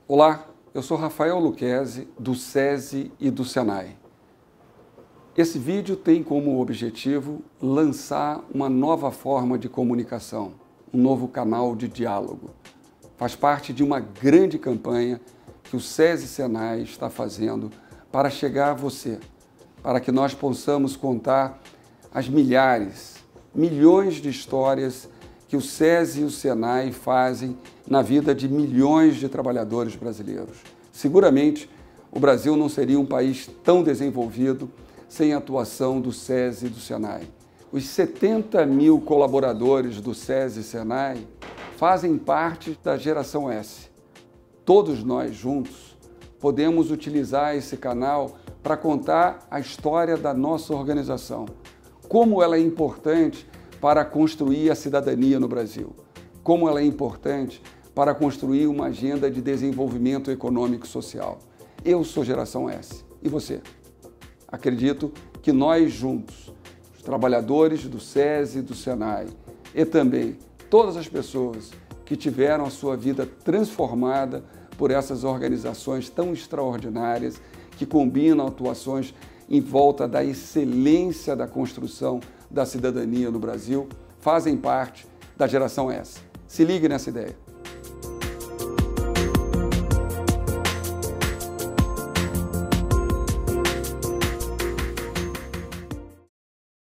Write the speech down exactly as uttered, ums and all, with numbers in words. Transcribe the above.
Olá, eu sou Rafael Lucchesi, do SESI e do SENAI. Esse vídeo tem como objetivo lançar uma nova forma de comunicação, um novo canal de diálogo. Faz parte de uma grande campanha que o SESI e SENAI está fazendo para chegar a você, para que nós possamos contar as milhares, milhões de histórias que o SESI e o SENAI fazem na vida de milhões de trabalhadores brasileiros. Seguramente, o Brasil não seria um país tão desenvolvido sem a atuação do SESI e do SENAI. Os setenta mil colaboradores do SESI e SENAI fazem parte da geração S. Todos nós juntos podemos utilizar esse canal para contar a história da nossa organização, como ela é importante para construir a cidadania no Brasil, como ela é importante para construir uma agenda de desenvolvimento econômico e social. Eu sou geração S. E você? Acredito que nós juntos, os trabalhadores do SESI e do SENAI, e também todas as pessoas que tiveram a sua vida transformada por essas organizações tão extraordinárias que combinam atuações em volta da excelência da construção da cidadania no Brasil, fazem parte da geração S. Se ligue nessa ideia.